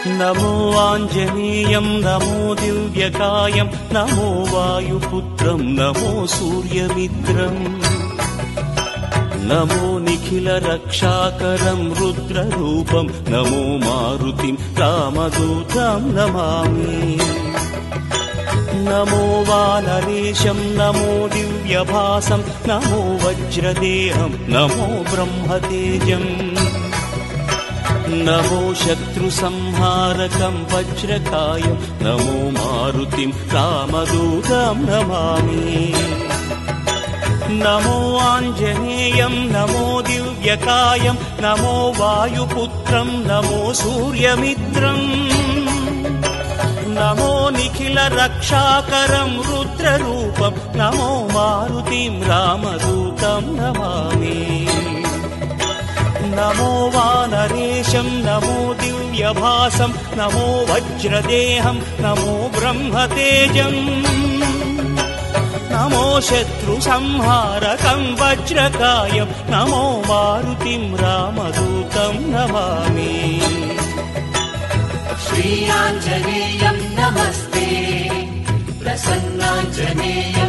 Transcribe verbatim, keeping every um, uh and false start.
నమో ఆంజనేయం నమో దివ్యకాయం నమో వాయుపుత్రం నమో సూర్యమిత్రం నమో నిఖిల రక్షాకరం రుద్రరూపం నమో మారుతిం రామదూతం నమామి నమో వానరేశం నమో దివ్యభాసం నమో వజ్రదేహం నమో బ్రహ్మతేజం నమో శత్రు సంహారకం వజ్రకాయం నమో మారుతిం రామదూతం నమామి నమో ఆంజనేయం నమో దివ్యకాయం నమో వాయుపుత్రం నమో సూర్యమిత్రం నమో నిఖిల రక్షాకరం రుద్రరూపం నమో మారుతిం రామదూతం నమామి నమో వానరేశం నమో దివ్యభాసం నమో వజ్రదేహం నమో బ్రహ్మతేజం నమో శత్రు సంహారకం వజ్రకాయం నమో మారుతిం రామదూతం నమామి శ్రీ ఆంజనేయం నమస్తే ప్రసన్నాంజనేయం